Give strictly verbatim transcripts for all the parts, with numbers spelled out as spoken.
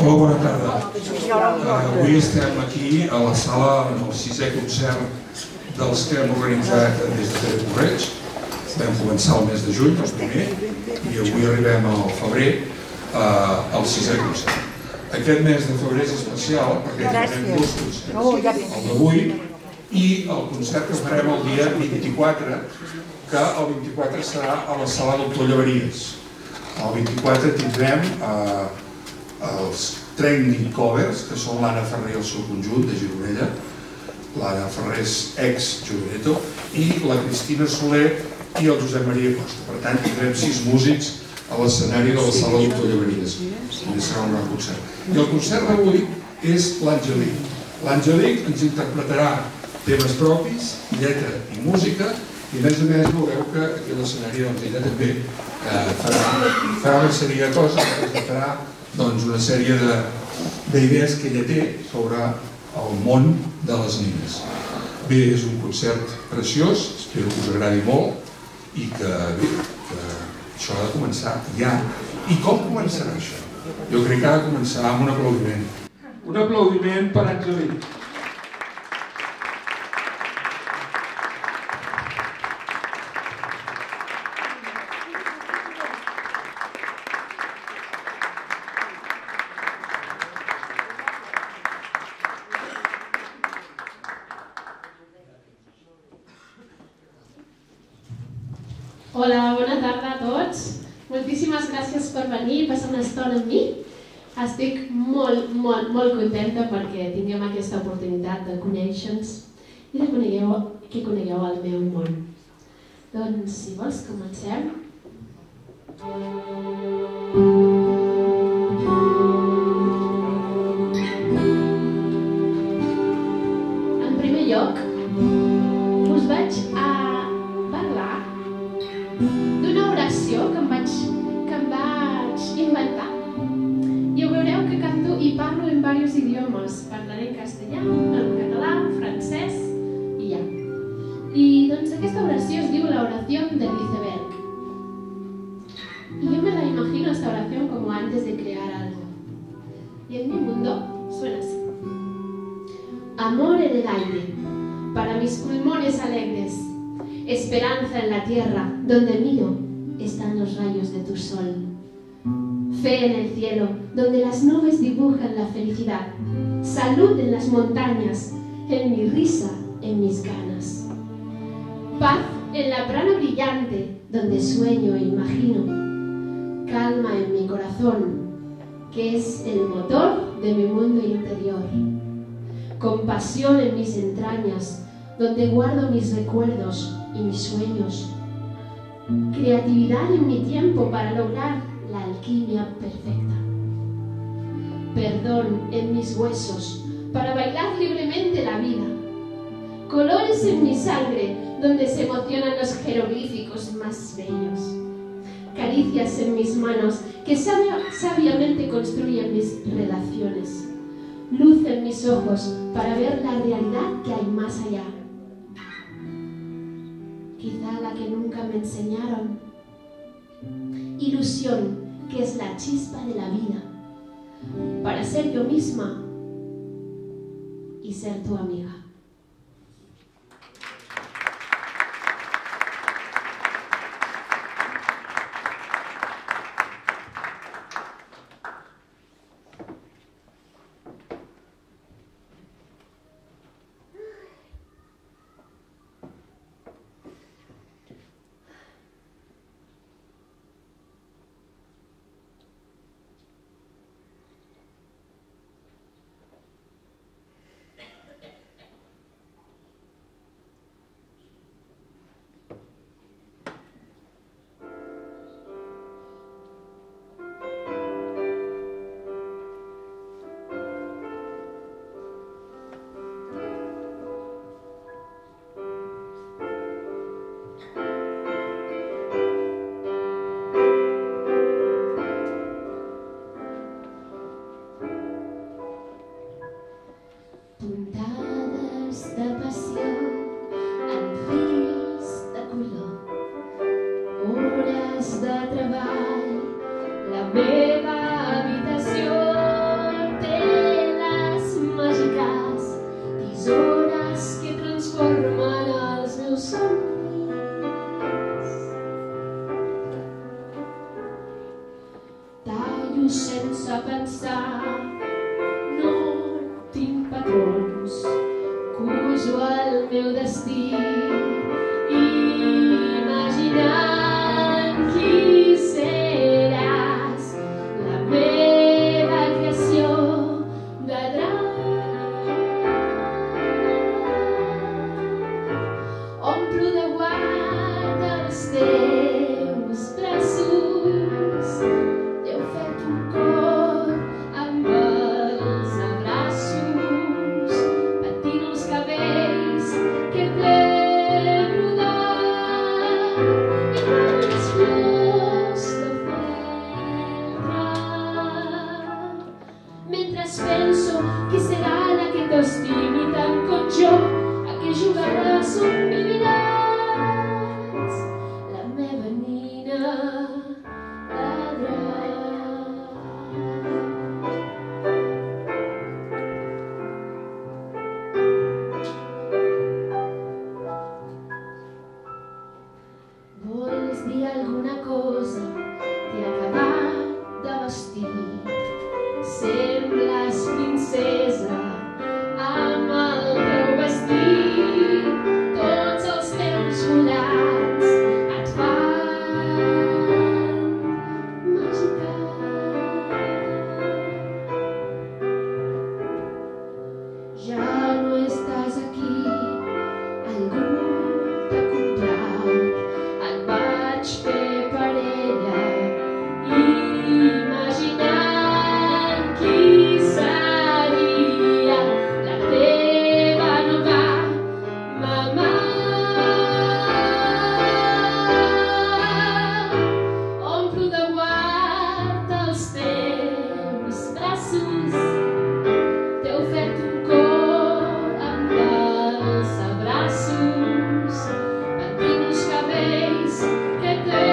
Hola, bona tarda. Avui estem aquí a la sala, en el sisè concert dels que hem organitzat des de Pere Correig. Vam començar el mes de juny, el primer, i avui arribem al febrer, al sisè concert. Aquest mes de febrer és especial perquè tenim dos concerts, el d'avui i el concert que farem el dia vint-i-quatre, que el vint-i-quatre serà a la sala Doctor Llaveries. El vint-i-quatre tindrem els Training Covers, que són l'Anna Ferrer i el seu conjunt de Gironella, l'Anna Ferrer és ex-Gironeto, i la Cristina Soler i el Josep Maria Costa. Per tant, tindrem sis músics a l'escenari de la sala Doctor Llaveries. També serà un gran concert. I el concert d'avui és l'Angelic. L'Angelic ens interpretarà temes propis, lletra i música, i a més a més veureu que aquí a l'escenari ella també farà una sèrie de coses, presentarà una sèrie d'idees que ella té sobre el món de les nines. Bé, és un concert preciós, espero que us agradi molt i que bé, això ha de començar ja. I com començarà això? Jo crec que ha de començar amb un aplaudiment. Un aplaudiment per Angelic. Hola, bona tarda a tots. Moltíssimes gràcies per venir i passar una estona amb mi. Estic molt, molt, molt contenta perquè tinguem aquesta oportunitat de conèixer-nos i de que conegueu el meu món. Doncs, si vols, comencem. En primer lloc, us vaig a d'una oració que em vaig inventar. I ho veureu que canto i parlo en diversos idiomes. Parlaré en castellà, en català, en francès i ja. I doncs aquesta oració es diu la oración del iceberg. Y yo me la imagino esta oración como antes de crear algo. Y en mi mundo suena así. Amor en el aire, para mis pulmones alegres. Esperanza en la tierra, donde miro, están los rayos de tu sol. Fe en el cielo, donde las nubes dibujan la felicidad. Salud en las montañas, en mi risa, en mis ganas. Paz en la prana brillante, donde sueño e imagino. Calma en mi corazón, que es el motor de mi mundo interior. Compasión en mis entrañas, donde guardo mis recuerdos y mis sueños. Creatividad en mi tiempo para lograr la alquimia perfecta. Perdón en mis huesos para bailar libremente la vida. Colores en mi sangre donde se emocionan los jeroglíficos más bellos. Caricias en mis manos que sabiamente construyen mis relaciones. Luz en mis ojos para ver la realidad que hay más allá. Quizá la que nunca me enseñaron. Ilusión, que es la chispa de la vida, para ser yo misma y ser tu amiga. pensar, no tinc patrons, cujo el meu destí, imaginant qui seràs, la meva creació de drac. Omplo de guarda els teus braços, t'heu fet un cor amb els abraços, patint els cabells que t'he rodat, i quan les flors de feltre. Mentre penso qui serà la que t'estimi tant com jo, a què jugaràs on viviràs, la meva nina de drac. Vols dir alguna cosa? T'he acabat de vestir, sembles princesa amb el teu vestit, tots els teus volants et fan màgica. Ja no estàs aquí, algú t'ha comprat, et vaig fer parella, imaginant qui seria la teva nova mamà. Omplo de guard els teus braços, t'heu fet un cor amb els abraços, patint els cabells que t'he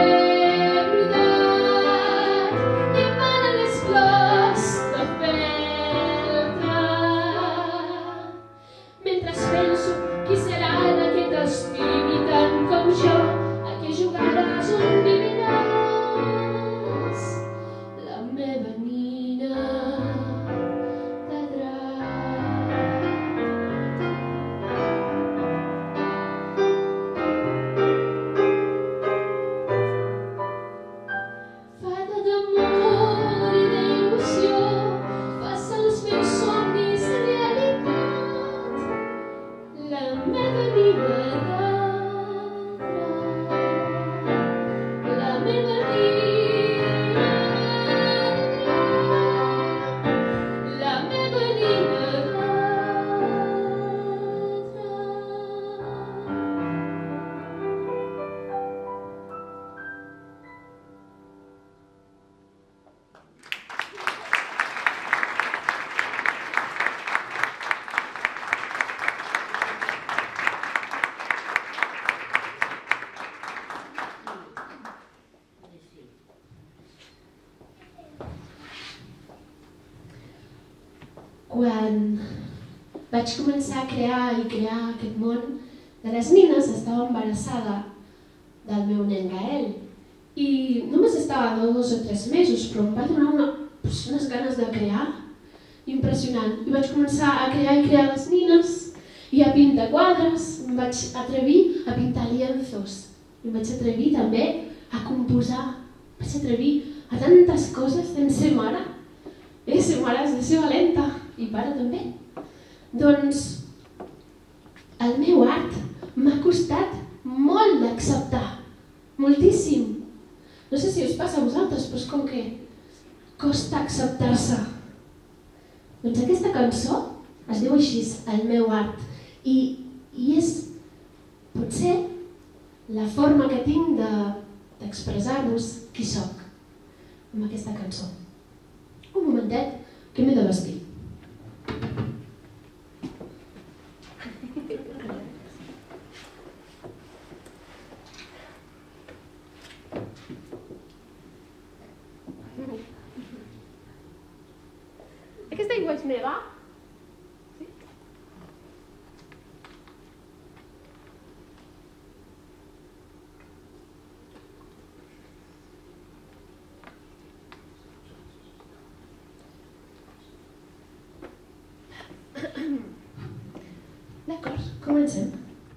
rodat, i emanen les flors de feltre. Mentre penso qui serà la que t'estimi tant com jo, a què jugaràs on viviràs, la meva nina de drac. Fada d'amor i d'il·lusió, fas els meus somnis realitat, la meva nina de drac, la meva nina de drac, la meva nina de drac. Quan vaig començar a crear i crear aquest món de les nines, estava embarassada del meu nen Gael i només estava dos o tres mesos, però em va donar una, unes ganes de crear impressionant. I vaig començar a crear i crear les nines i a pintar quadres, em vaig atrevir a pintar lienzos, i em vaig atrevir també a composar, em vaig atrevir a tantes coses de ser mare. Eh, ser mare és de ser valenta, i pare també. Doncs el meu art m'ha costat molt d'acceptar, moltíssim. No sé si us passa a vosaltres, però és com que costa acceptar-se. Doncs aquesta cançó es diu així, El meu art, i, i és potser la forma que tinc d'expressar-vos qui sóc amb aquesta cançó. Un momentet, que m'he de vestir. Aquesta aigua és meva? Sí? Comencem.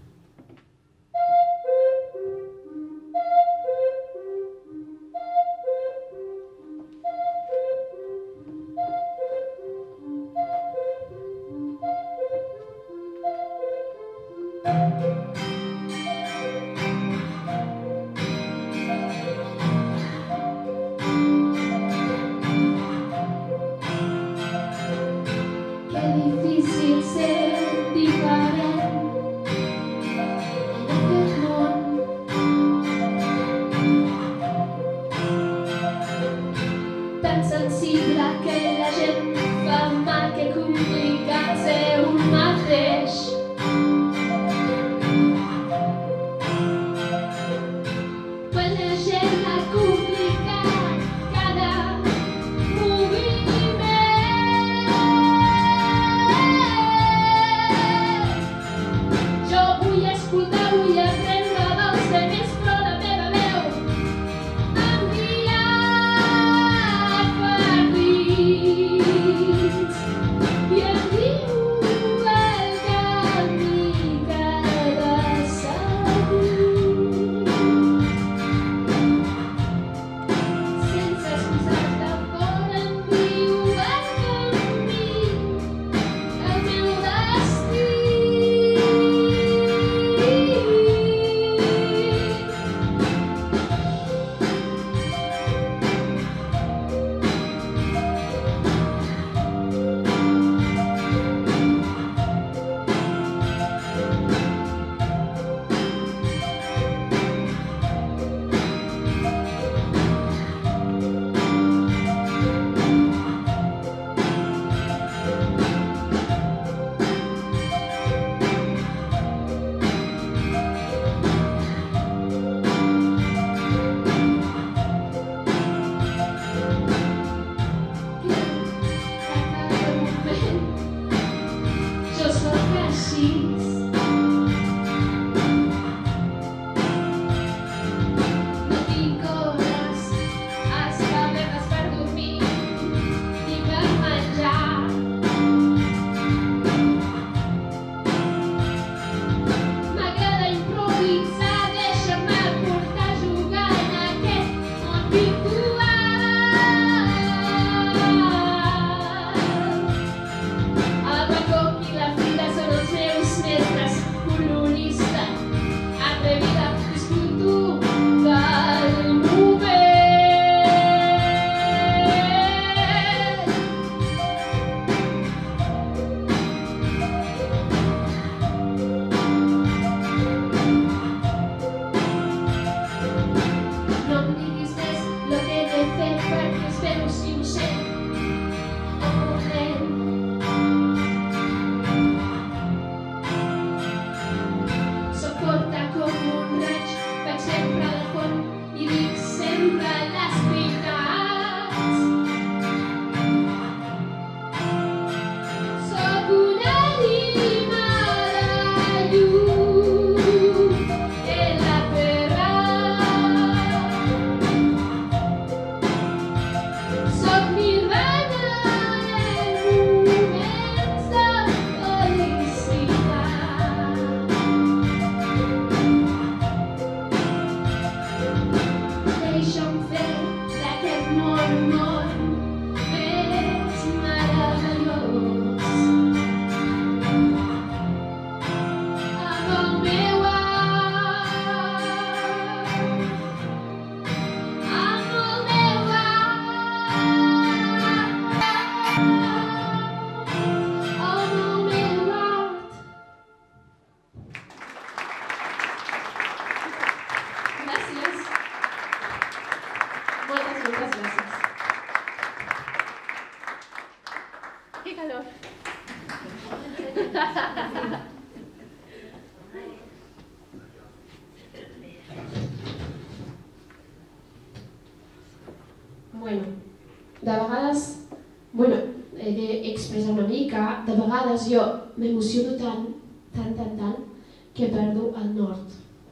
Bueno, de vegades, bueno, he d'expressar una mica, de vegades jo m'emociono tant, tant, tant, tant, que perdo el nord.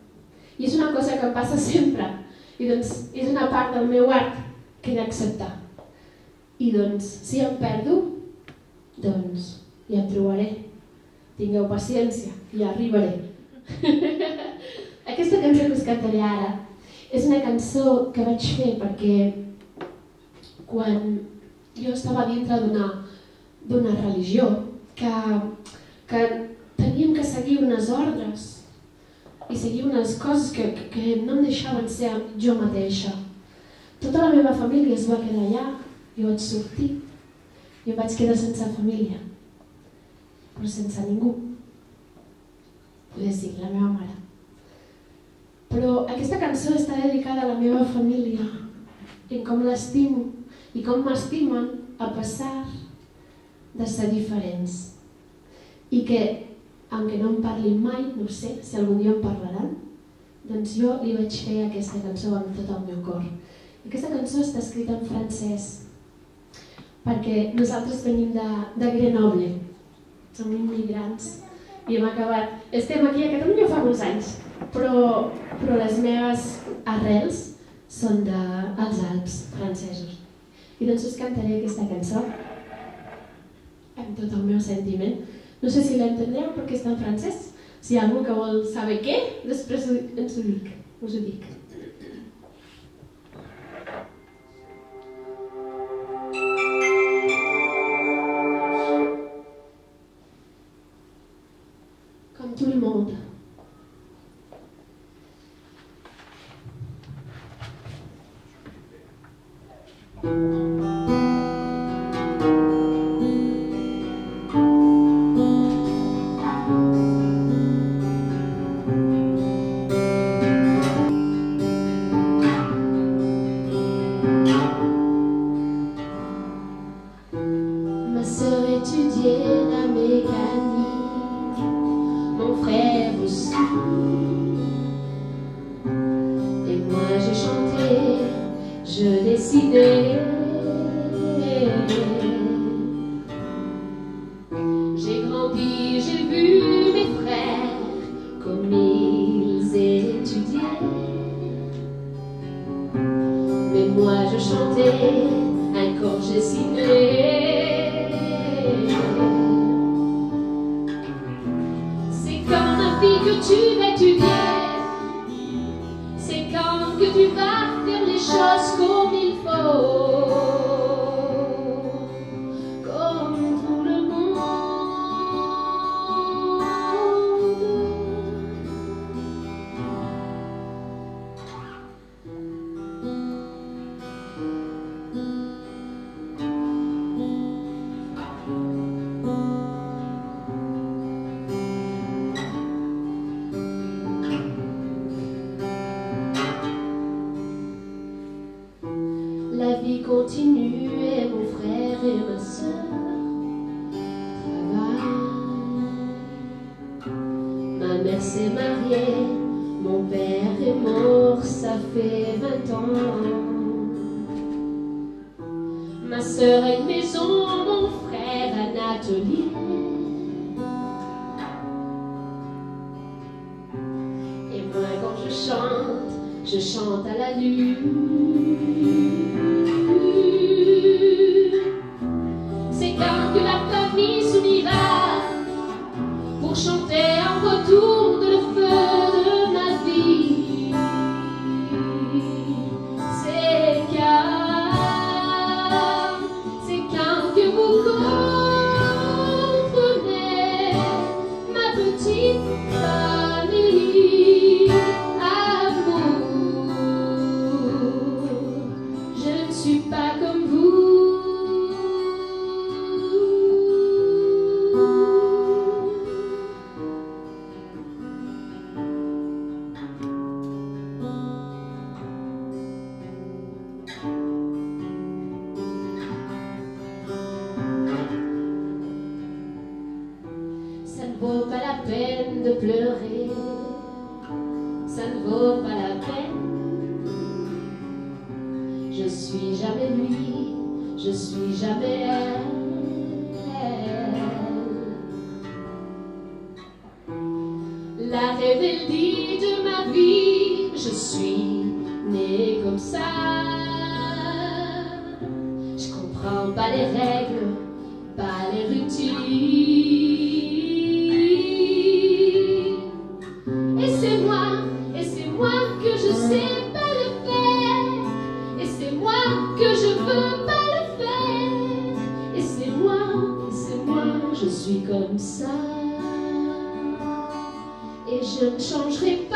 I és una cosa que passa sempre, i doncs és una part del meu art que he d'acceptar. I doncs, si em perdo, doncs ja em trobaré. tingueu paciència, ja arribaré. Aquesta cançó que us cantaré ara és una cançó que vaig fer perquè quan jo estava dintre d'una religió que, que teníem que seguir unes ordres i seguir unes coses que, que no em deixaven ser jo mateixa. Tota la meva família es va quedar allà, jo vaig sortir i em vaig quedar sense família, però sense ningú. Poder sí, la meva mare. Però aquesta cançó està dedicada a la meva família, en com l'estimo i com m'estimen a pesar de ser diferents. I que, aunque no em parlin mai, no sé si algun dia em parlaran, doncs jo li vaig fer aquesta cançó amb tot el meu cor. Aquesta cançó està escrita en francès, perquè nosaltres venim de, de Grenoble, som immigrants i hem acabat... Estem aquí a Catalunya fa molts anys, però, però les meves arrels són dels Alps francesos. I doncs us cantaré aquesta cançó amb tot el meu sentiment. No sé si l'entendreu perquè està en francès. Si hi ha algú que vol saber què, després ens ho dic, us ho dic. Comme tout le monde. Ma sœur étudiait la mécanique, mon frère aussi. Et moi je chantais, je dessinais. J'ai grandi, j'ai vu mes frères comme ils étudiaient. Mais moi je chantais, un corps j'ai signé. C'est quand ma fille que tu vas étudier, c'est quand que tu vas faire les choses comme il faut, comme tout le monde. La vie continue et mon frère et ma sœur travaillent. Ma mère s'est mariée, mon père est mort, ça fait vingt ans. Ma sœur a une maison, mon frère un atelier. Et moi quand je chante, je chante à la lune. C'est quand que la famille s'unira pour chanter en retour de le feu de ma vie. C'est quand, c'est quand que vous comprenez ma petite famille. Amour, je ne suis pas comme vous. Ça ne vaut pas la peine de pleurer, ça ne vaut pas la peine. Je suis jamais lui, je suis jamais elle. La rébellie de ma vie, je suis née comme ça. Je comprends pas les règles, pas les routines. je suis comme ça. Et je ne changerai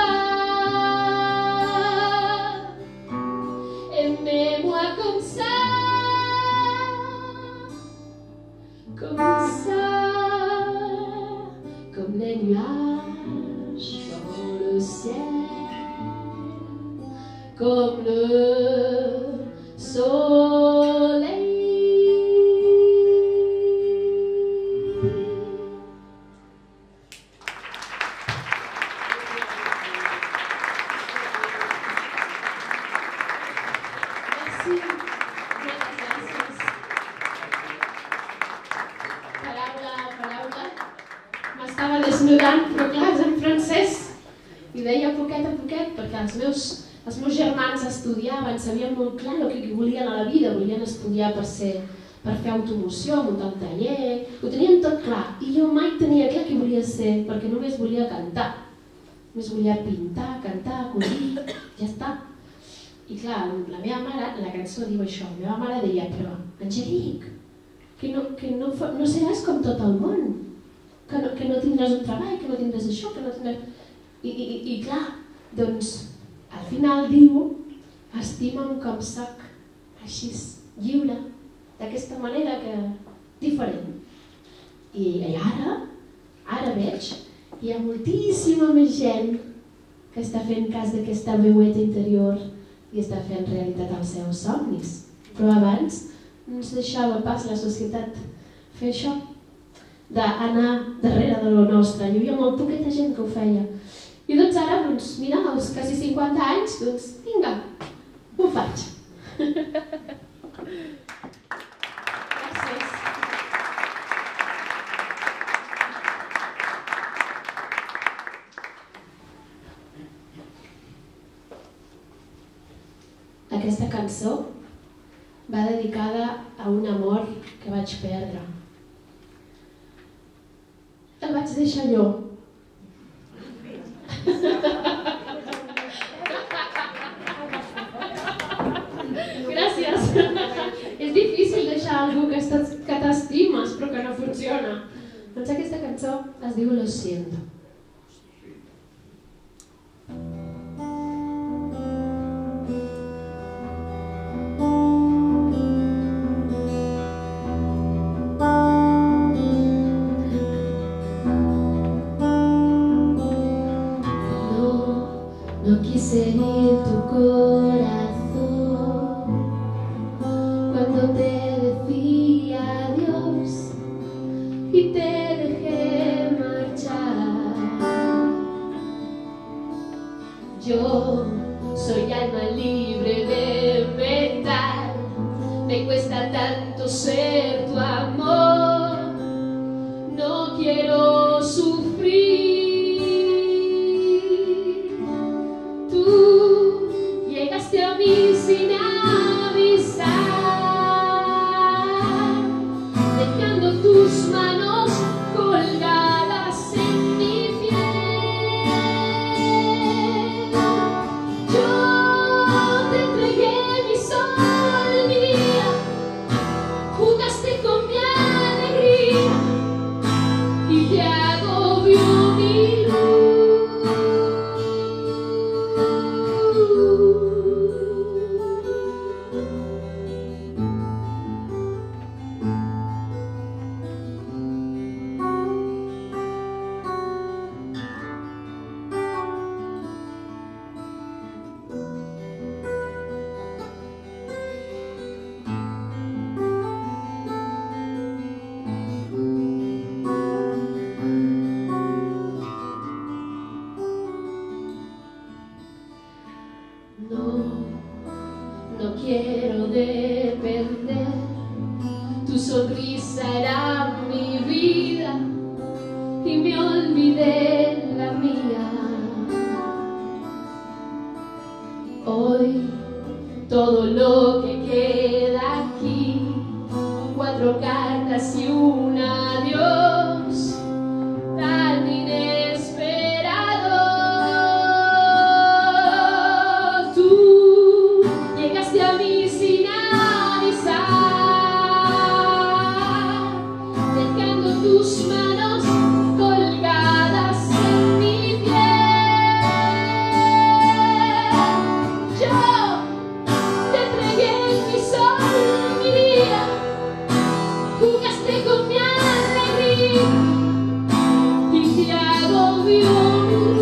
pas. Aimez-moi comme ça, comme ça, comme les nuages dans le ciel, comme le soleil. M'estava desnudant, però clar, és en francès. I deia poquet a poquet, perquè els meus, els meus germans estudiaven, sabien molt clar el que volien a la vida, volien estudiar per ser, per fer automoció, muntar un taller, ho tenien tot clar. I jo mai tenia clar què volia ser, perquè només volia cantar. Només volia pintar, cantar, cosir, ja està. I clar, la meva mare, la cançó diu això, la meva mare deia, però, Angelique, que no, que no, no seràs com tot el món, que no, que no tindràs un treball, que no tindràs això, que no tindràs... I, i, i clar, doncs, al final diu, estima'm com soc, així, lliure, d'aquesta manera que... diferent. I ara, ara veig, hi ha moltíssima més gent que està fent cas d'aquesta veueta interior i està fent realitat els seus somnis. Però abans no ens deixava pas la societat fer això, d'anar darrere de lo nostre. Hi havia molt poqueta gent que ho feia. I doncs ara, doncs, mira, als quasi cinquanta anys, doncs, vinga, ho faig. Gràcies. Aquesta cançó va dedicada a un amor que vaig perdre. El vaig deixar jo. Gràcies. És difícil deixar algú que t'estimes però que no funciona. Doncs aquesta cançó es diu Lo siento. No quise herir tu corazón cuando te decía adiós y te dejé marchar. Yo soy alma libre de metal, me cuesta tanto ser tu amor, no quiero sufrir. Llegaste a mí sin avisar, dejando tus manos colgadas en mi piel. Yo te entregué mi sol, mi día, jugaste con mi alegría y te agobió mi luz. No, no quiero depender, tu sonrisa era mi vida y me olvidé la mía. Hoy todo lo que queda aquí, cuatro cartas y un adiós, tan inesperado. Tú llegaste a mí sin avisar, dejando tus manos colgadas en mi piel. Yo te entregué mi sol, mi vida, jugaste con mi alegría y te agobió.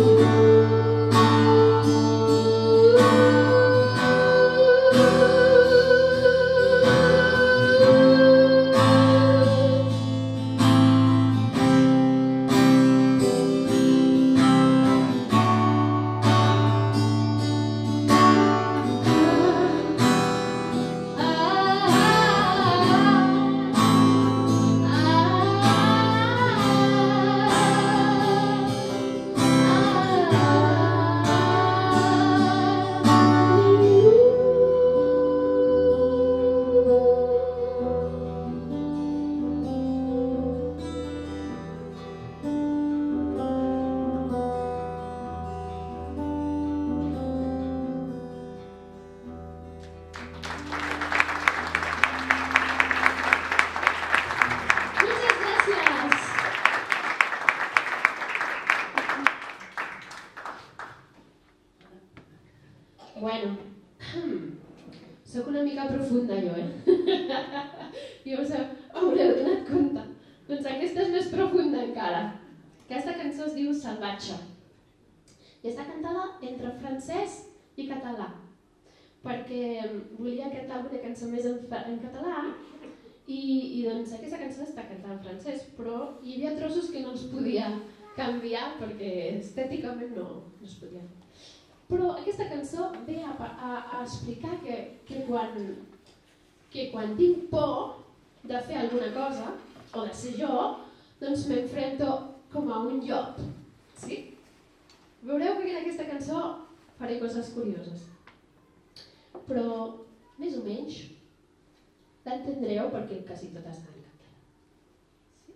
Bueno, sóc una mica profunda jo, eh? I us haureu donat compte. Doncs aquesta és més profunda encara. Aquesta cançó es diu Salvatge i està cantada entre francès i català, perquè volia cantar una cançó més en, en català i, i doncs aquesta cançó està cantada en francès, però hi havia trossos que no els podia canviar perquè estèticament no, no es podia. Però aquesta cançó ve a, a, a explicar que, que, quan, que quan tinc por de fer alguna cosa, o de ser jo, doncs m'enfrento com a un llop. Sí? Veureu que en aquesta cançó faré coses curioses. Però, més o menys, l'entendreu perquè quasi tot està en català. Sí?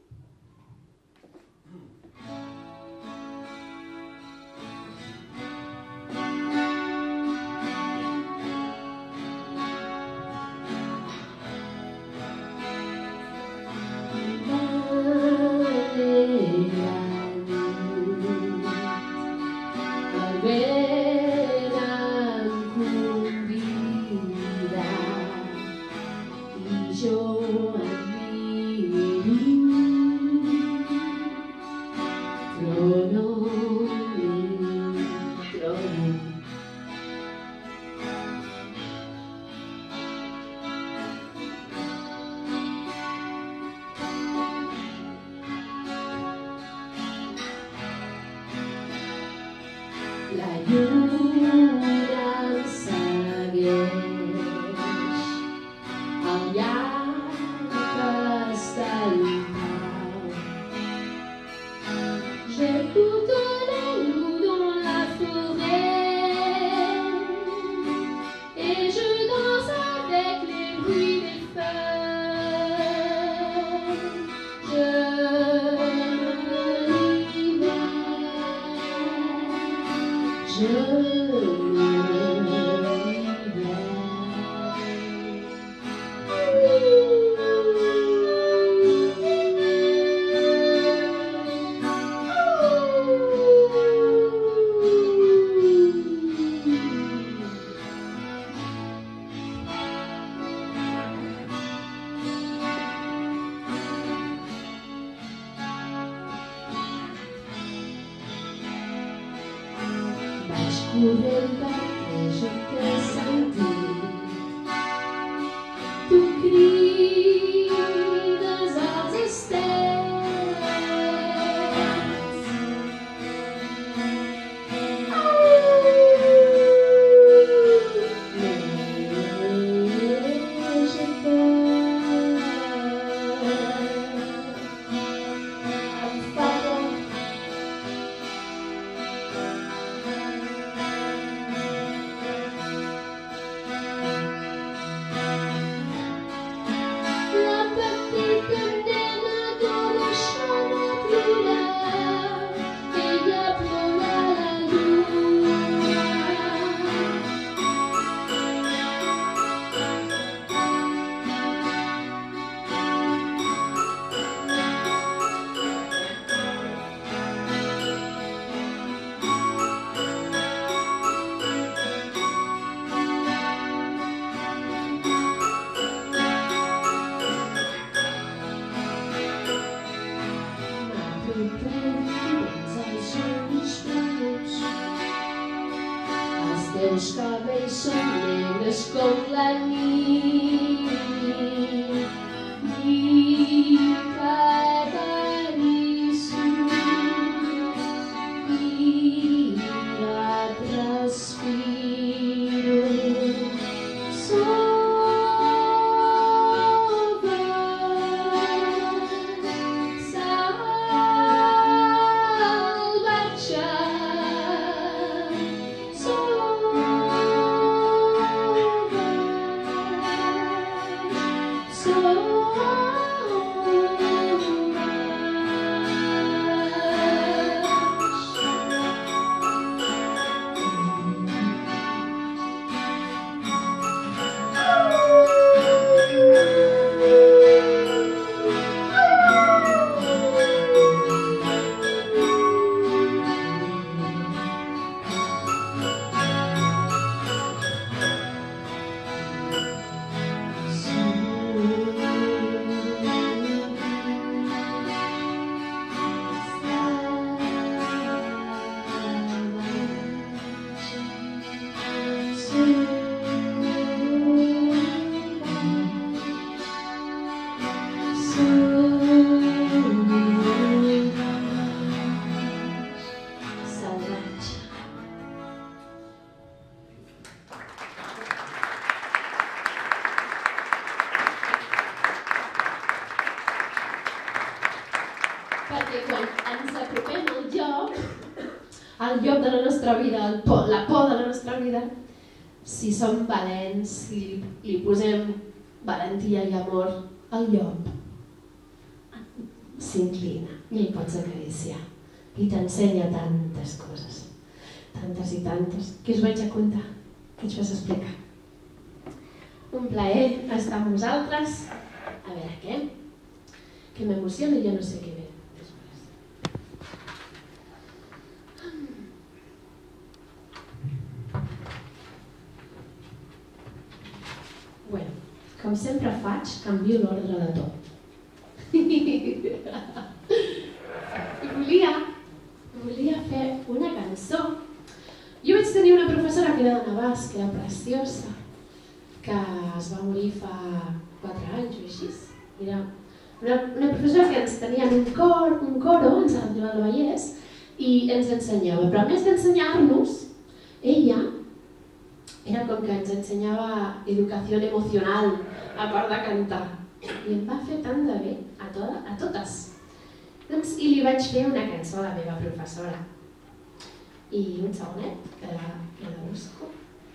La lluna em segueix al llarg del pau. J'écoute les loups dans la forêt et je danse avec les bruits des feuilles. Je Je corrent perquè jo t'he sentit. Tu crides als estels. Mais j'ai peur. Em fa por. meus cabells són negres com la nit i t'acaricio i et respiro. Perquè quan ens apropem al llop, al llop de la nostra vida, la por de la nostra vida, si som valents, si li posem valentia i amor, el llop s'inclina i el pots acariciar i t'ensenya tantes coses, tantes i tantes, que us vaig a contar, que us vas explicar. Un plaer estar amb vosaltres, a veure què, que m'emociona i jo no sé què ve. Bueno, com sempre faig, canvio l'ordre de tot. Volia, volia fer una cançó. Jo vaig tenir una professora que era de Navàs, que era preciosa, que es va morir fa quatre anys o així. Era una, una professora que ens tenia en un cor, un coro, en Sant Joan del Vallès, i ens ensenyava. Però a més d'ensenyar-nos, ella era com que ens ensenyava educació emocional, a part de cantar. I em va fer tant de bé a, to a totes. Doncs, I li vaig fer una cançó a la meva professora. I un segonet, que la, que la busco.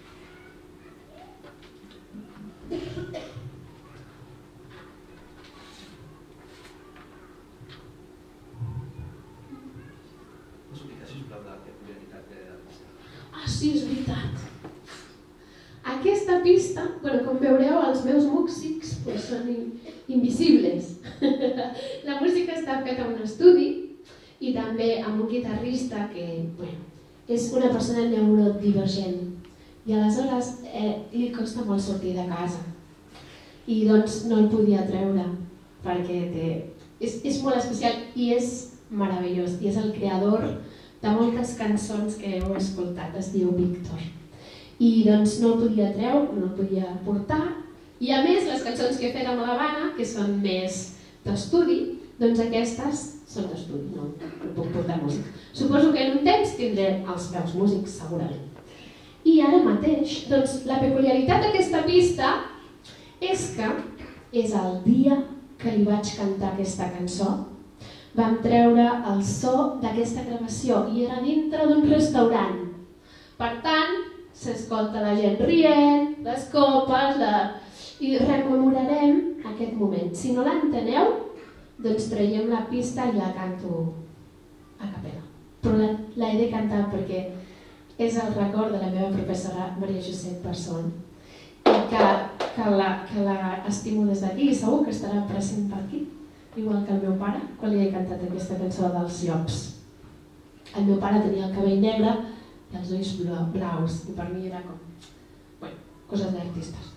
Ah, sí, és veritat. Aquesta pista, bueno, com veureu, els meus músics pues, són invisibles. La música està feta en un estudi i també amb un guitarrista que bueno, és una persona neurodivergent i aleshores eh, li costa molt sortir de casa i doncs no el podia treure perquè té... és, és molt especial i és meravellós i és el creador de moltes cançons que heu escoltat, es diu Víctor. I doncs no el podia treure, no el podia portar. I a més, les cançons que he fet amb l'Havana, que són més d'estudi, doncs aquestes són d'estudi, no, no puc portar música. Suposo que en un temps tindré els meus músics, segurament. I ara mateix, doncs la peculiaritat d'aquesta pista és que és el dia que li vaig cantar aquesta cançó. Vam treure el so d'aquesta gravació i era dintre d'un restaurant. Per tant, s'escolta la gent rient, les copes, la... i rememorarem aquest moment. Si no l'enteneu, doncs traiem la pista i la canto a capella. Però l'he de cantar perquè és el record de la meva professora Maria Josep Persson i que, que, la, que la estimo des d'aquí i segur que estarà present per aquí, igual que el meu pare, quan li he cantat aquesta cançó dels llops. El meu pare tenia el cabell negre i els ulls blaus, i per mi era com... bueno, coses d'artistes.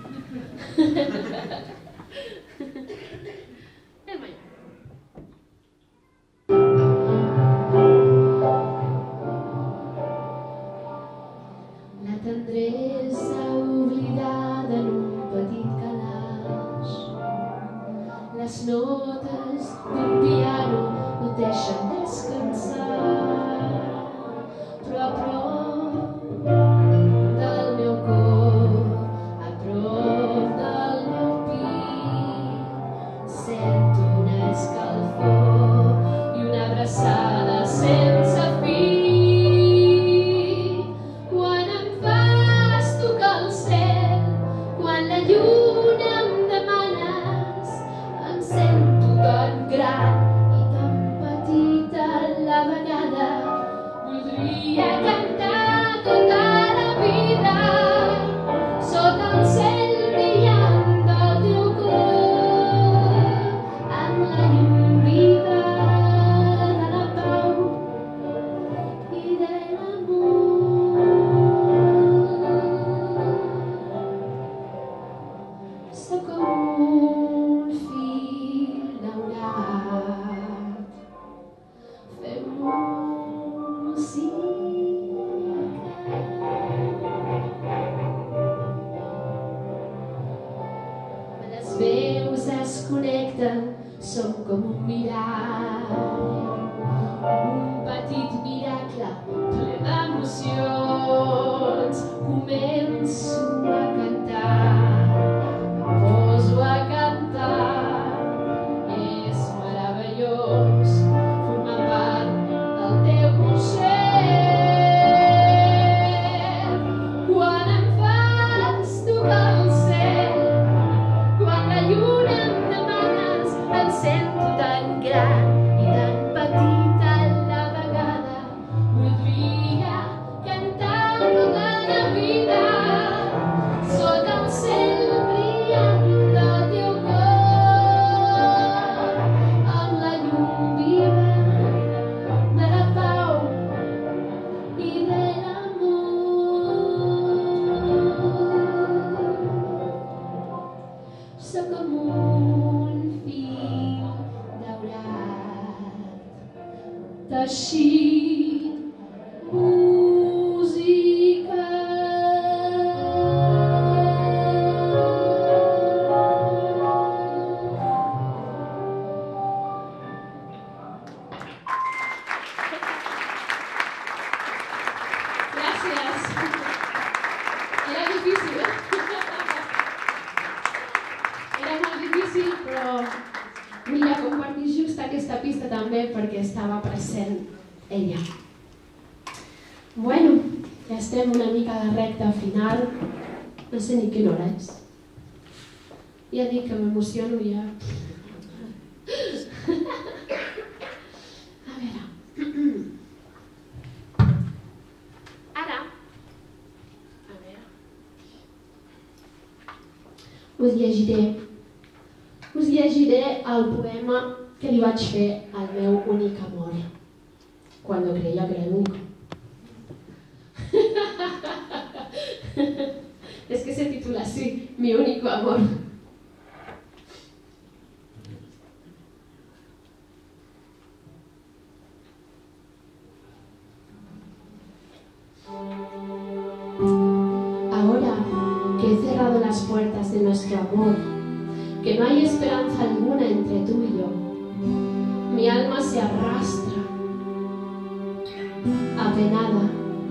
Anem allà. La com un mirall, un petit miracle ple d'emocions. Començo a cantar, em poso a cantar, és meravellós formar part del teu concert. Quan em fas tocar el cel, quan la lluna em demanes, em sento tan gran i tan petita a la vegada. Voldria cantar tota la vida sota el cel brillant del teu cor, amb la llum viva de la pau i de l'amor. Sóc com un fil daurat, teixint música. Gràcies. Era difícil, eh? Era molt difícil, però volia compartir just aquesta pista també perquè estava present ella. Bueno, ja estem una mica de recta final. No sé ni quina hora és. Ja dic que m'emociono ja. A veure. Ara. A veure. Us llegiré. Us llegiré el poema que li vaig fer al meu únic amor, cuando creía que era nunca. Es que se titula así, Mi único amor. Ahora que he cerrado las puertas de nuestro amor, que no hay esperanza alguna entre tú y yo, mi alma se arrastra, apenada,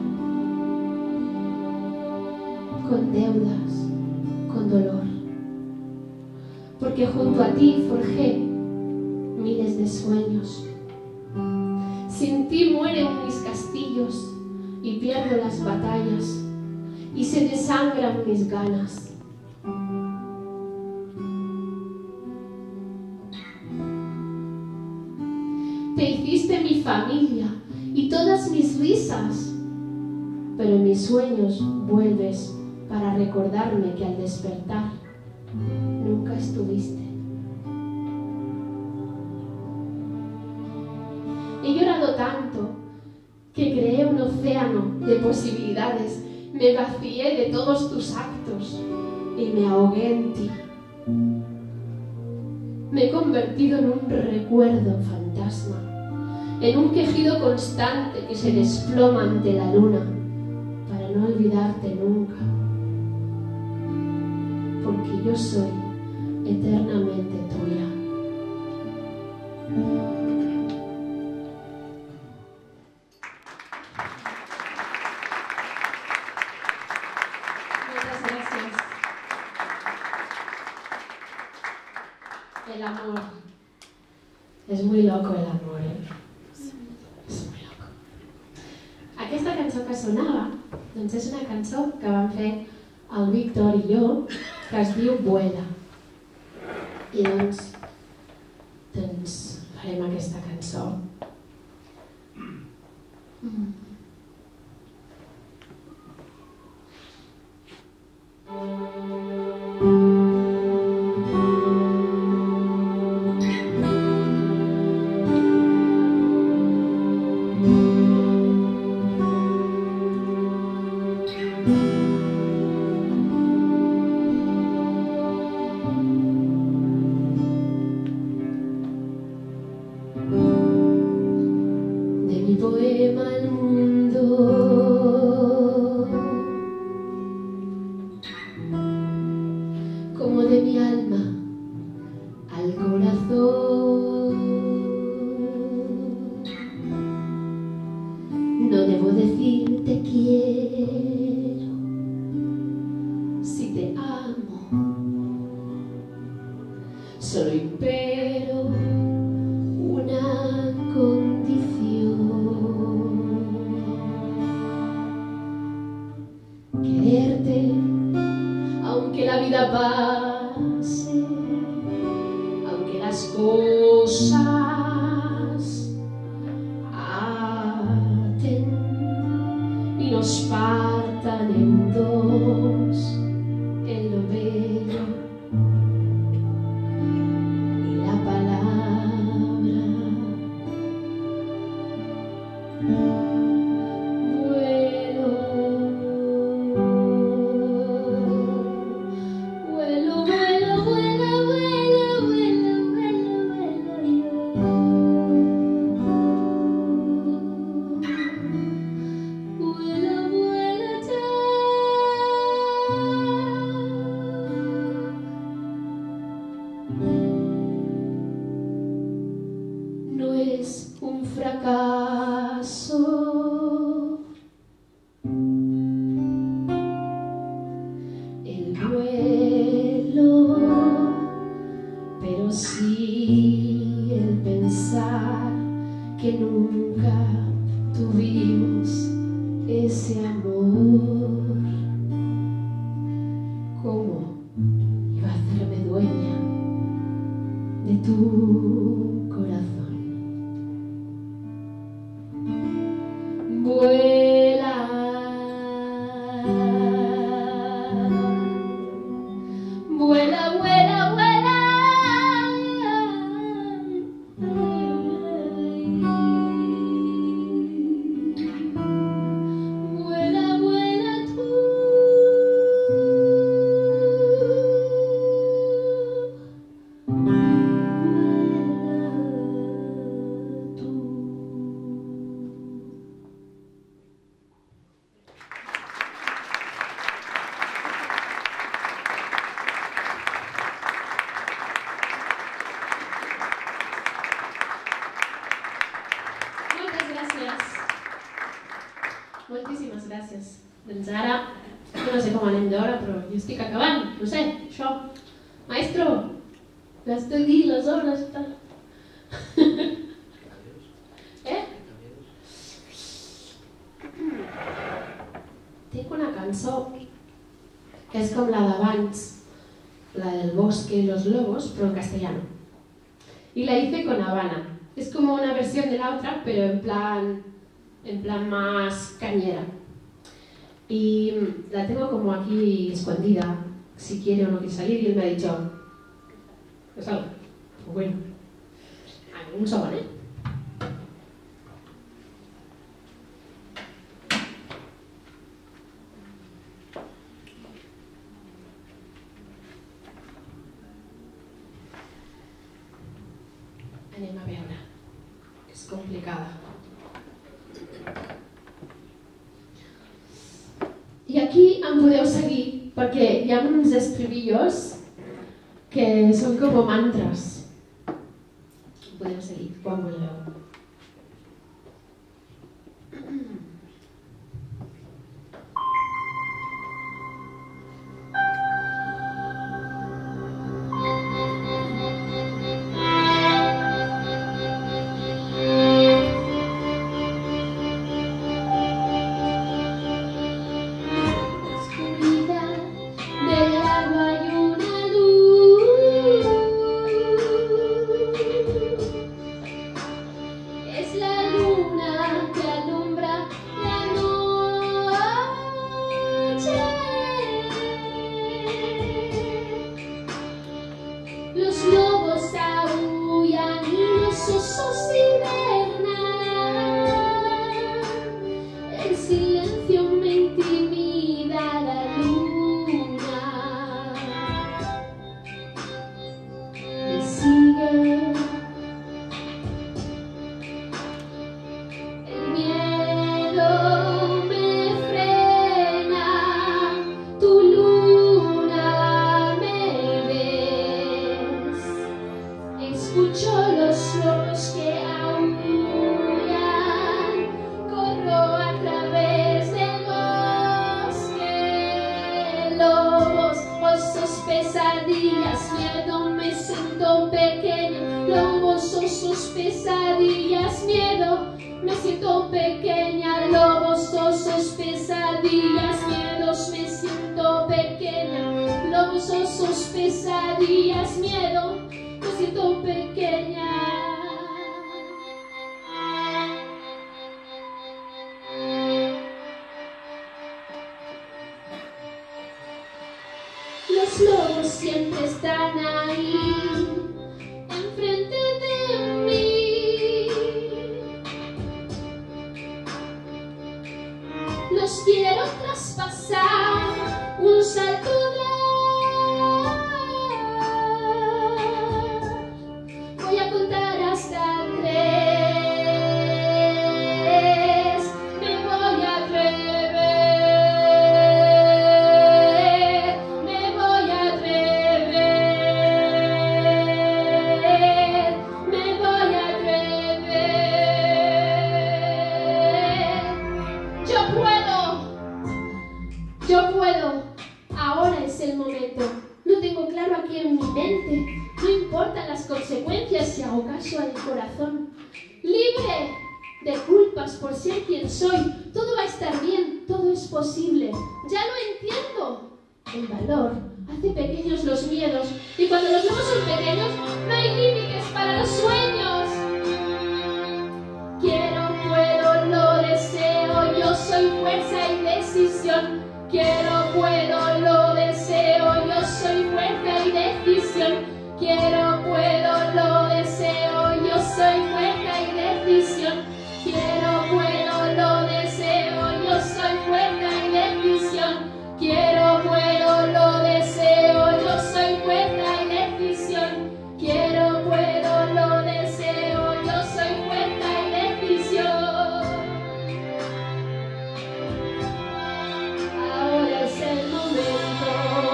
con deudas, con dolor, porque junto a ti forjé miles de sueños. Sin ti mueren mis castillos y pierdo las batallas y se desangran mis ganas. Te hiciste mi familia y todas mis risas, pero en mis sueños vuelves para recordarme que al despertar nunca estuviste. He llorado tanto que creé un océano de posibilidades, me vacié de todos tus actos y me ahogué en ti. Me he convertido en un recuerdo fantasma, en un quejido constante que se desploma ante la luna para no olvidarte nunca, porque yo soy eternamente tuya. Muchas gracias. El amor. Es muy loco el amor, ¿eh? És molt loco. Aquesta cançó que sonava, doncs és una cançó que vam fer el Víctor i jo, que es diu Vuela. I doncs, doncs farem aquesta cançó. Mm. Poema al mundo, como de mi alma al corazón. es un fracaso. El duelo, pero sí el pensar que nunca tuvimos ese amor. ¿Cómo iba a hacerme dueña de tu corazón? Vuela, vuela, vuela, vuela. Vuela, vuela tú. Moltes gràcies. Moltíssimes gràcies. Doncs ara, no sé com anem d'hora, però jo estic acabant, no sé, això. Maestro, les estoy dir les hores i tal. Eh? Tinc una cançó que és com la d'abans, la del bosque y los lobos, pero en castellano. Y la hice con Habana. Es como una versión de la otra, pero en plan, en plan más cañera. Y la tengo como aquí escondida, si quiere o no quiere salir, y él me ha dicho, que salga. Pues bueno, un segundo, ¿eh? Anem a veure, que és complicada. I aquí em podeu seguir, perquè hi ha uns estribillos que són com mantres. Em podeu seguir quan vulgueu. Pesadillas, miedo, me siento pequeña. Lobos, osos, pesadillas, miedos, me siento pequeña. Lobos, osos, pesadillas, miedo, me siento pequeña. Los lobos siempre están ahí, enfrente de mí. Los quiero traspasar, un salto dar. Voy a contar hasta tres. Me voy a atrever. Me voy a atrever. Me voy a atrever. libre de culpas por ser quien soy. Todo va a estar bien, todo es posible. Ya lo entiendo. El valor hace pequeños los miedos, y cuando los nuevos son pequeños, no hay límites para los sueños. Quiero, puedo, lo deseo, yo soy fuerza y decisión. Quiero, puedo, lo deseo, yo soy fuerza y decisión. Quiero, puedo, lo deseo, yo soy fuerza y decisión. Quiero, puedo, lo deseo, yo soy fuerza y decisión. Quiero, puedo, lo deseo, yo soy fuerza y decisión. Quiero, puedo, lo deseo, yo soy fuerza y decisión. Ahora es el momento.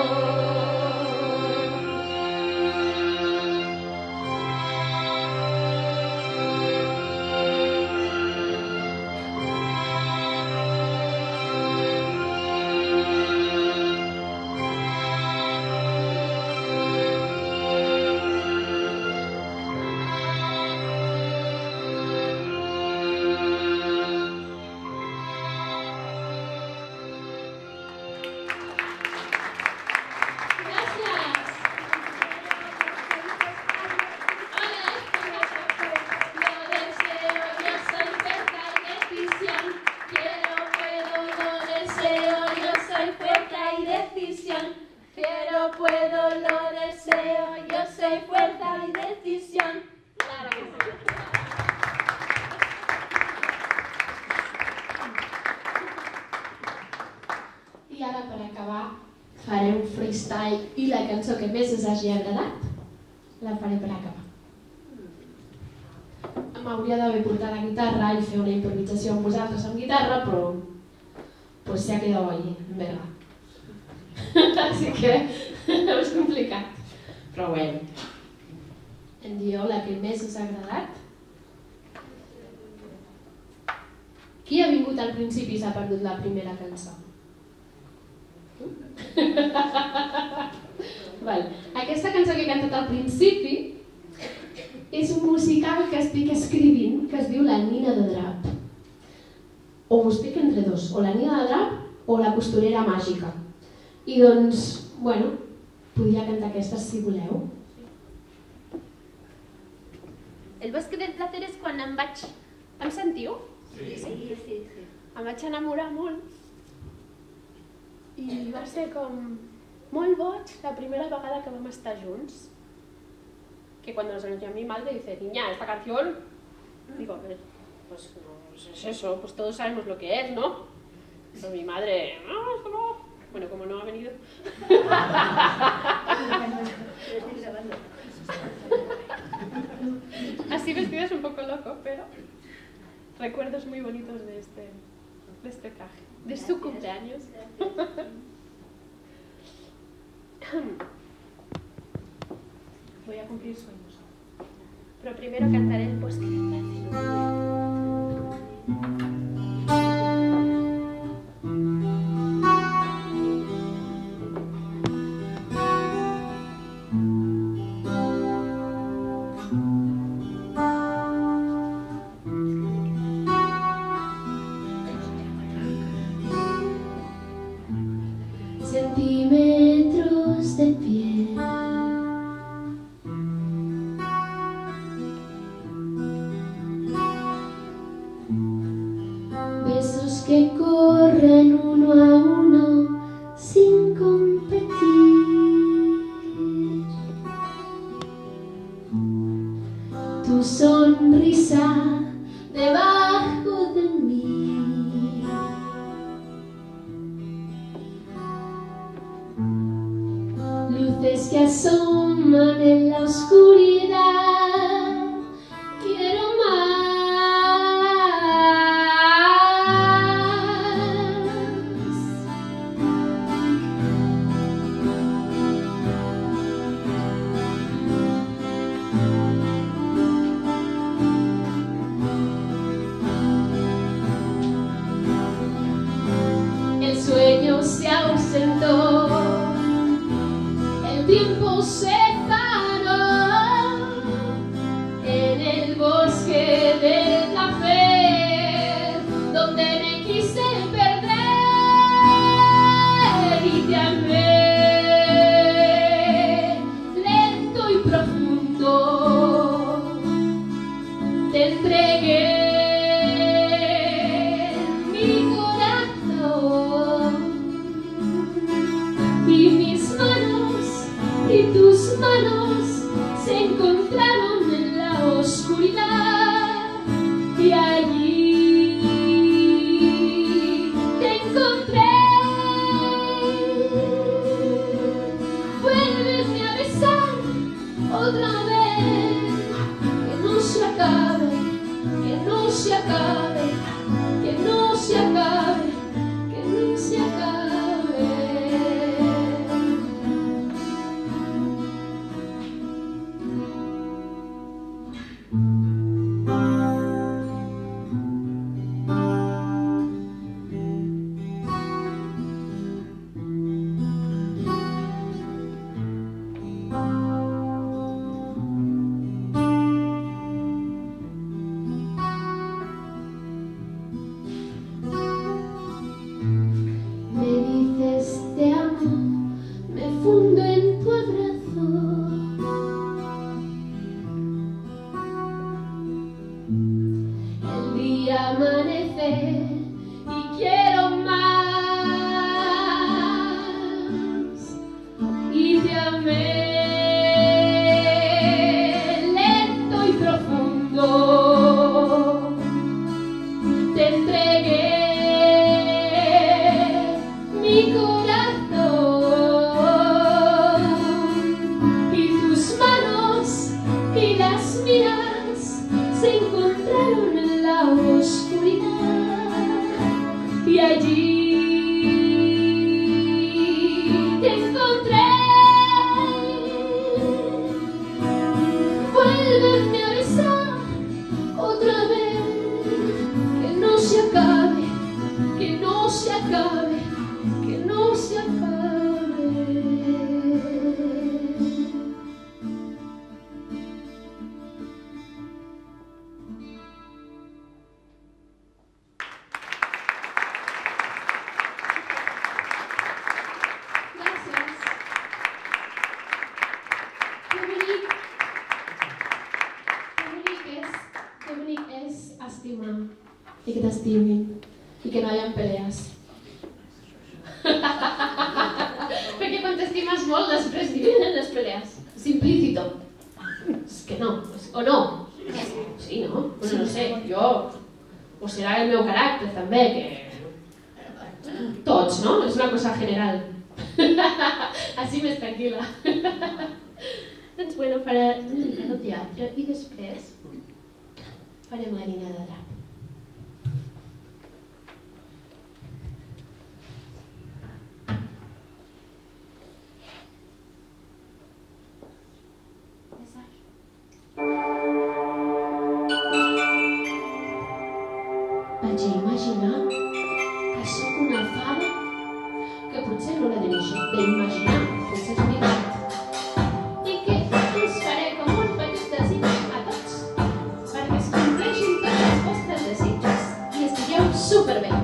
Quiero, puedo, lo deseo, yo soy fuerza y decisión. Claro que sí. I ara, per acabar, faré un freestyle i la cançó que més us hagi agradat la faré per acabar. M'hauria d'haver portat la guitarra i fer una improvisació amb vosaltres amb guitarra, però pues se ha quedado ahí, en verdad. Así que és complicat. Però bueno, em dieu la que més us ha agradat? Qui ha vingut al principi i s'ha perdut la primera cançó? Vale. Aquesta cançó que he cantat al principi és un musical que estic escrivint que es diu La Nina de Drap. O us pico entre dos, o La Nina de Drap o La Costurera Màgica. I doncs, bueno, podria cantar aquestes si voleu. El bosque del placer és quan em vaig... Em sentiu? Sí, sí, sí. Em vaig enamorar molt. I va ser com molt boig la primera vegada que vam estar junts. Que cuando nos enseñó mi madre dice, niña, esta canción, digo, pues no es eso, pues todos sabemos lo que es, ¿no? Pero mi madre, no, eso no. Bueno, como no ha venido. Así vestida es un poco loco, pero recuerdos muy bonitos de este, de este traje, de su cumpleaños. Voy a cumplir sueños. Pero primero cantaré el bosque del placer. Centímetros de piel, besos que corren uno a uno sin competir, tu sonrisa debajo de mí. Luces que asoman en la oscuridad, quiero más. El sueño se ausentó, el tiempo se paró en el bosque Y que t'estimin i que no hi ha pelees. Perquè quan t'estimes molt després vienen les pelees. És implícito. És que no, o no. Sí, no? Bueno, no sé, jo... O serà el meu caràcter també, que... Tots, no? És una cosa general. Així més tranquil·la. Doncs bueno, farem el teatre i després farem la nina de drap. Vaig imaginar que sóc una fada que potser no la dirigeixo d'imaginar, potser és veritat, i que us faré com un petit desig a tots perquè es compleixin tots els vostres desitjos i estigueu superbé.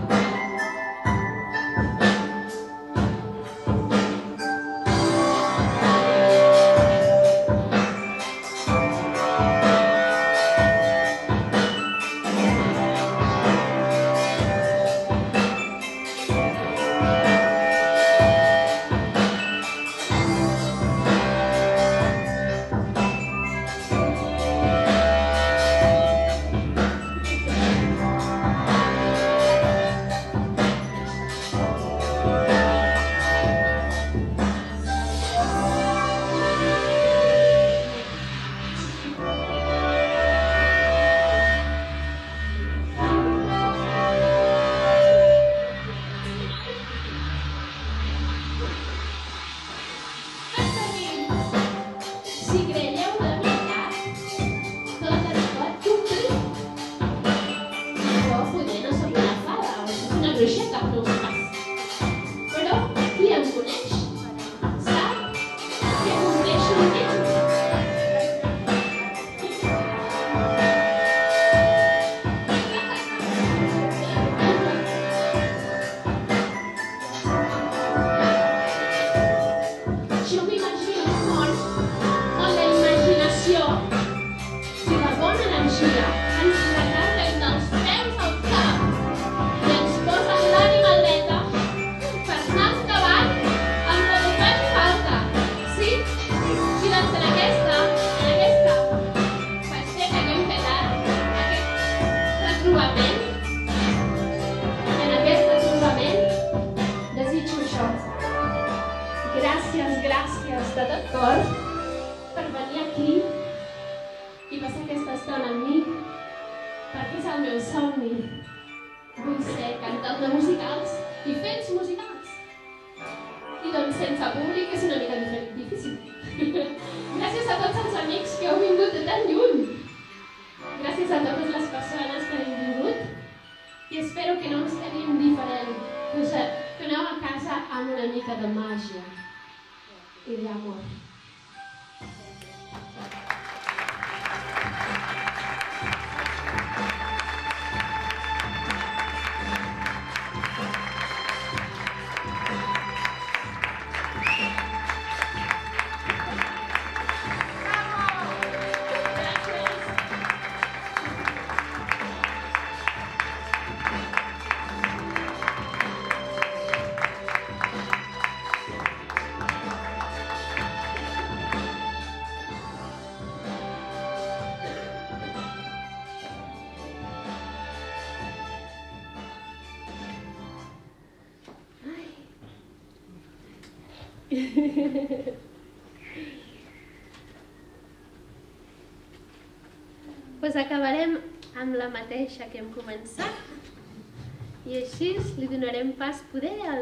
retrobament, en aquest retrobament, desitjo això. Gràcies, gràcies de tot cor per venir aquí i passar aquesta estona amb mi, perquè és el meu somni. Vull ser cantant de musicals i fets musicals. I doncs sense públic és una mica difícil. Gràcies a tots els amics que heu vingut de tan lluny. Gràcies a totes les persones que heu vingut i espero que no us quedi indiferent, que us aneu a casa amb una mica de màgia i d'amor. Pues acabarem amb la mateixa que hem començat i així li donarem pas poder al,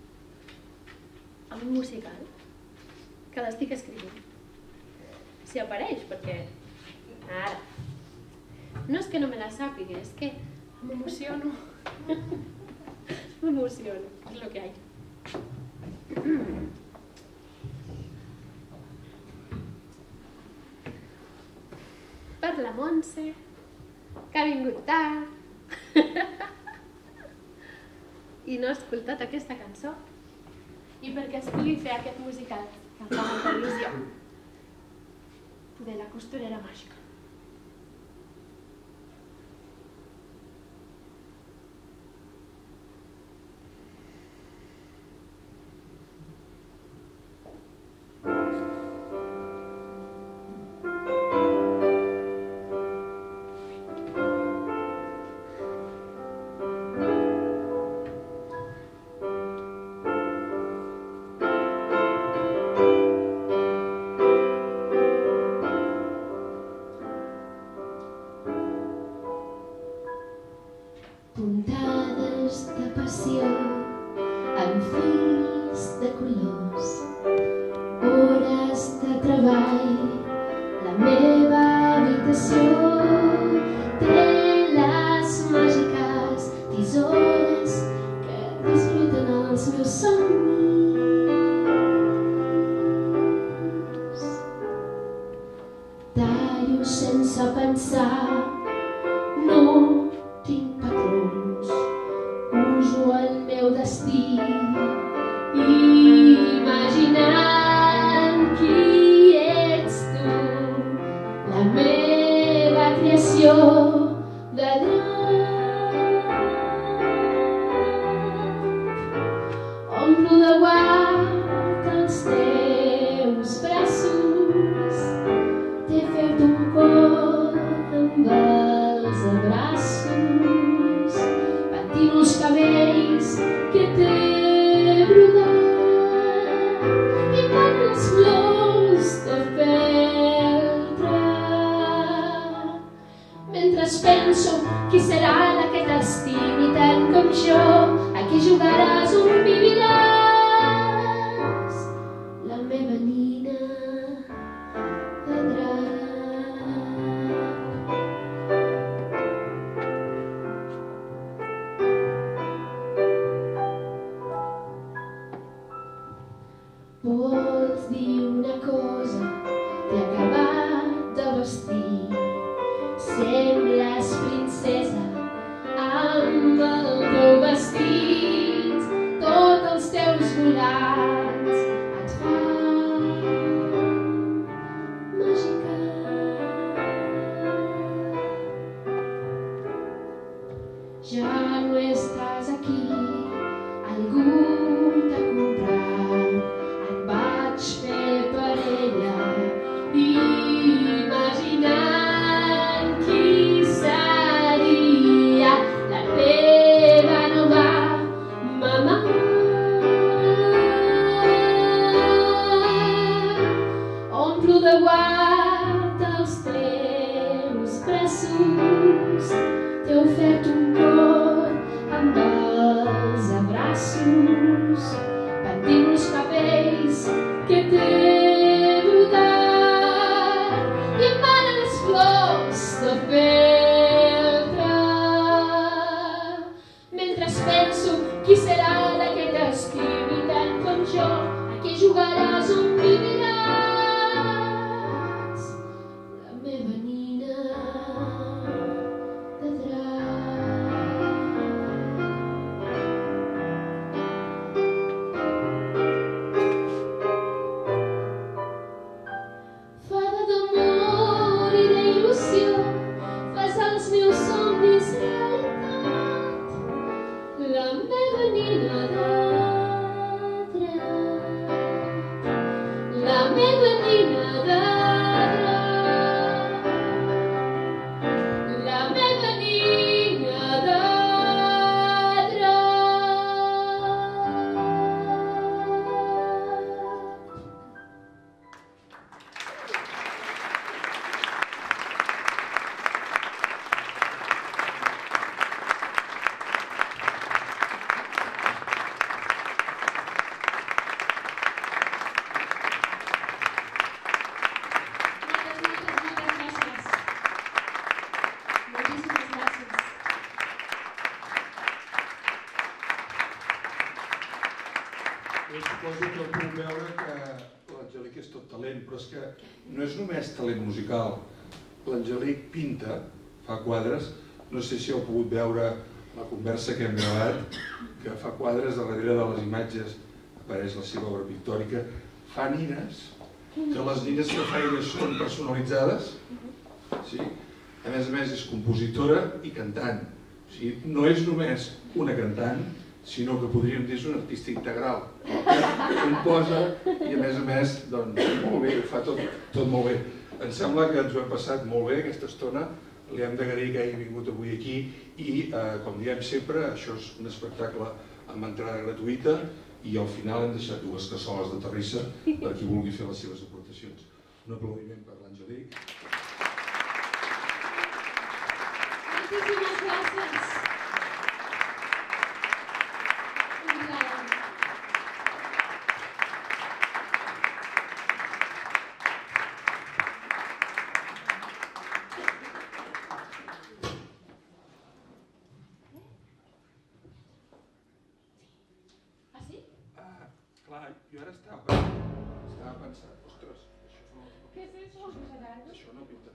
al musical que l'estic escrivint. Si apareix, perquè ara no és que no me la sàpiga, és que m'emociono. M'emociono, és el que hi ha. Per la Montse, que ha vingut tard i no ha escoltat aquesta cançó, i perquè es pugui fer aquest musical que fa la televisió de la costurera màgica. Puntades de passió en fils de colors, hores de treball, la meva habitació té les màgiques tisores que disfruten els meus somnis. Tallo sense pensar, no tinc patrons, uso el meu destí, imaginant qui ets tu, la meva creació de drap. Omplo de guard els teus braços, t'he fet un cor amb els abraços, patino els cabells que t'he brodat i fan les flors de feltre. Mentre penso qui serà la que t'estimi tant com jo, a qui jugaràs on viviràs, la meva nina de drap. Vols dir una cosa, t'he acabat de vestir, sembles princesa amb el teu vestit, tots els teus volants et fan màgica. Ja no estàs aquí, algú t'ha comprat, et vaig fer parella, imaginant qui seria meus somnis realitat, la meva nina d'adra, la meva nina d'adra, la meva nina d'adra. Jo suposo que heu pogut veure que l'Angelic és tot talent, però és que no és només talent musical. L'Angelic pinta, fa quadres, no sé si heu pogut veure la conversa que hem gravat, que fa quadres, darrere de les imatges apareix la seva obra pictòrica, fa nines, que les nines que fa elles són personalitzades, sí? A més a més és compositora i cantant, o sigui, no és només una cantant, sinó que podríem dir és un artista integral. Composa i a més a més, doncs, molt bé, ho fa tot, tot molt bé. Em sembla que ens ho hem passat molt bé aquesta estona, li hem d'agrair que hagi vingut avui aquí i, eh, com diem sempre, això és un espectacle amb entrada gratuïta i al final hem deixat dues cassoles de terrissa per qui vulgui fer les seves aportacions. Un aplaudiment per l'Angelic. Moltíssimes gràcies. Clar, jo ara estava pensant, estava pensant, ostres, això no... Què és això? Això no pinta.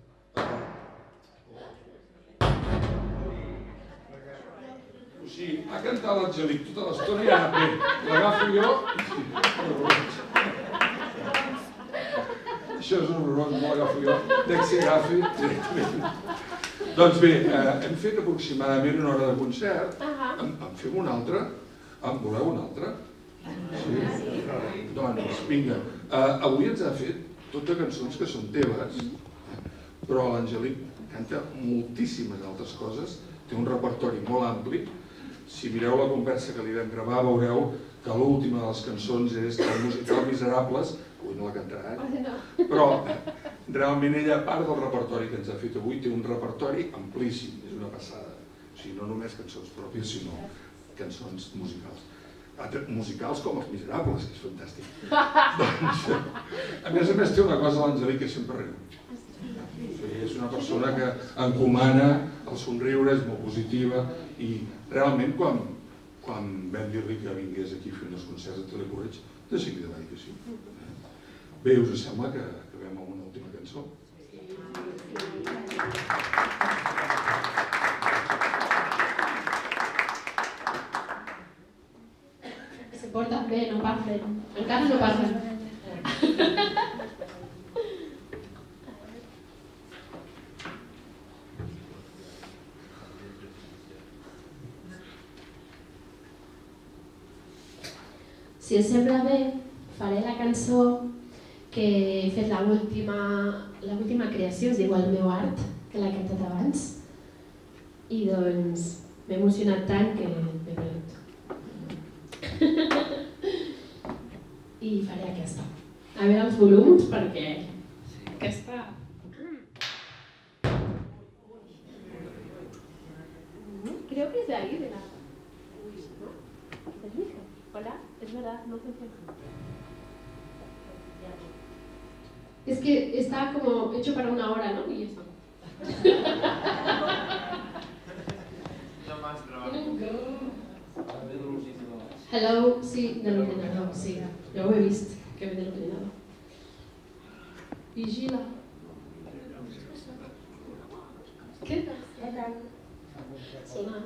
O sigui, ha cantat l'Angelic tota l'estona i ha anat bé. L'agafo jo... Això és horrorós, no l'agafo jo. Dec ser agafi directament. Doncs bé, hem fet aproximadament una hora de concert. En fem una altra? En voleu una altra? Sí? Doncs, vinga. Avui ens ha fet tot de cançons que són teves, però l'Angelic canta moltíssimes altres coses, té un repertori molt ampli. Si mireu la conversa que li vam gravar, veureu que l'última de les cançons és el musical Miserables, avui no la cantarà, eh? Però realment ella, a part del repertori que ens ha fet avui, té un repertori amplíssim, és una passada. O sigui, no només cançons pròpies, sinó cançons musicals. Musicals com els Miserables, que és fantàstic. Doncs, a més a més té una cosa l'Angelic que sempre riu. És una persona que encomana el somriure, és molt positiva i realment quan vam dir-li que vingués aquí a fer uns concerts de Telecorreig, de seguida va dir que sí. Bé, us sembla que acabem amb una última cançó? Se porten bé, no parlen. Encara no parlen. Si us sembla bé, faré la cançó que he fet l'última creació, es diu El meu art, que l'he cantat abans. I doncs m'he emocionat tant que m'he perdut. I faré aquesta. A veure els volums, perquè aquesta... Creo que es de ahí, de la... ¿Del micro? Hola, es verdad, no funciona. Es que está como hecho para una hora, ¿no? Y ya está. Hello, sí, del ordenador, sí. Ja ho he vist, que ve de l'ordinador. Vigila. Què tal? Sona...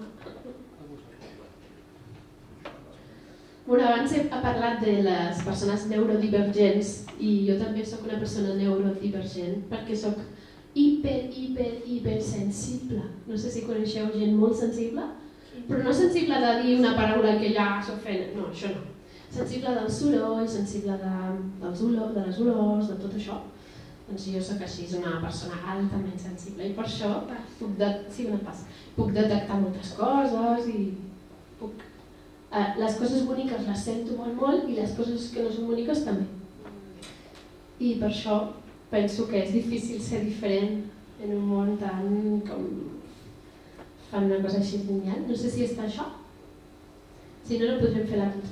Bueno, abans ha parlat de les persones neurodivergents i jo també sóc una persona neurodivergent perquè sóc hiper, hiper, hiper sensible. No sé si coneixeu gent molt sensible, però no sensible de dir una paraula que ja s'ofèn, no, això no. Sensible del soroll, sensible de, dels olor, de les olors, de tot això. Doncs jo soc així, una persona altament sensible i per això puc, de, sí, una pas, puc detectar moltes coses i puc, eh, les coses boniques les sento molt molt i les coses que no són boniques també. I per això penso que és difícil ser diferent en un món tan com fan una cosa així genial. No sé si està això. Si no, no podrem fer la cançó.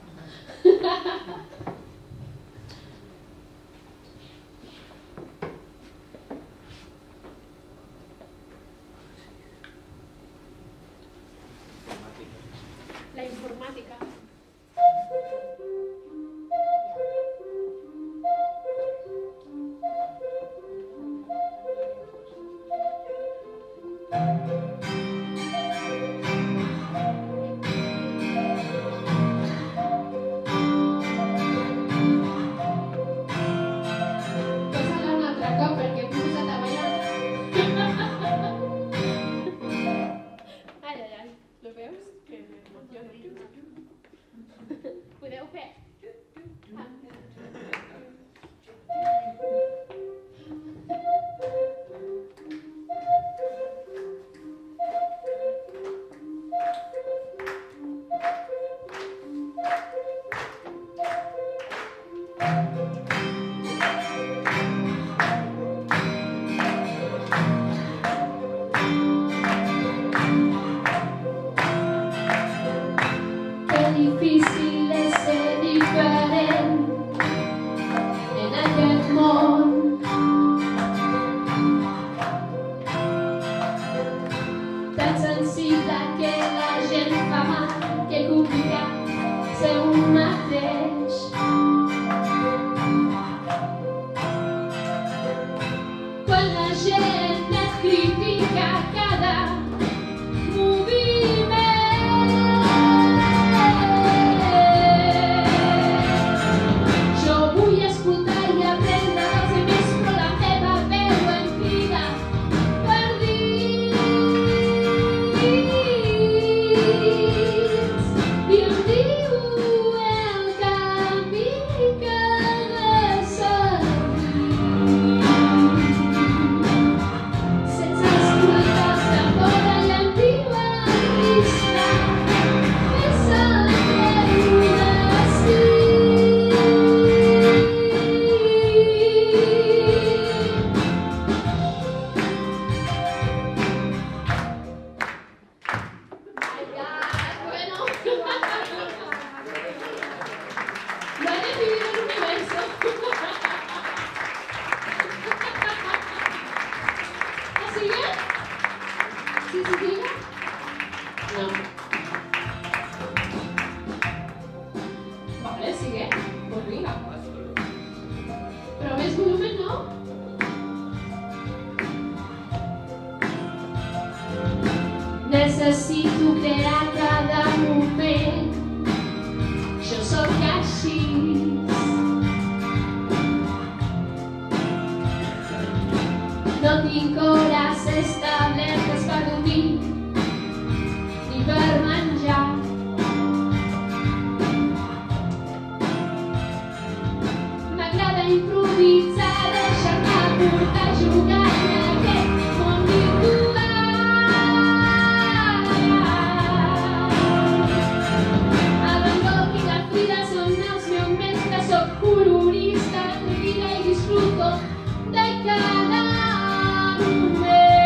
La informàtica. Posa-la un altre cop perquè he posat a ballar. Ai, ai, ai. Lo veus? Que m'emociona. Podeu fer? Que difícil és ser diferent en aquest món. Tan sensible que la gent fa mal, que complicat ser un mateix. Quan la gent et critica cada moviment, jo vull escoltar i aprendre dels altres, però la meva veu em crida per dins i em diu el camí que ha de seguir. Sense escoltar la fora i em diu el cristal, és el teu destí. Ay, ya, bueno. Lo he decidido el universo. ¿Ah, sigue? ¿Sí, sí, sigue? No. Vale, sigue. Pues venga. Però més volumen, no? Necessito crear cada moment. Jo sóc així. No tinc hores establertes per dormir ni per menjar. M'agrada improvisar, deixar-me portar, jugar en aquest món virtual. El Van Gogh i la Frida són els meus mestres, soc colorista, vida i disfruto de cada moment.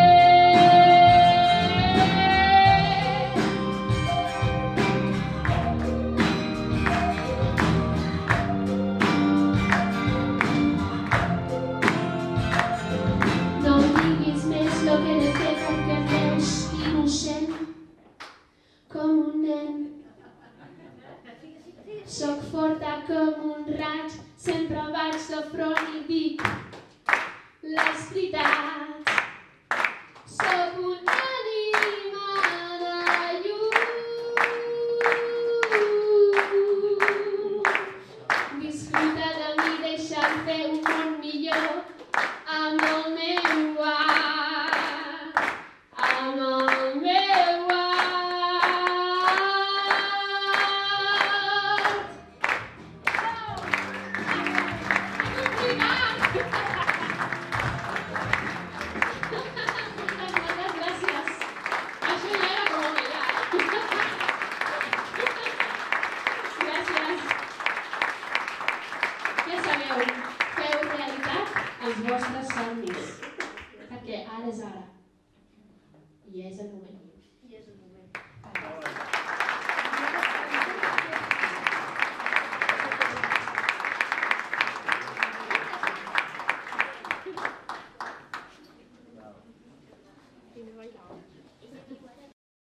No em diguis més lo que he de fer perquè em veus innocent com un nen. Soc forta com un raig, sempre vaig de front i dic les veritats. Soc un animal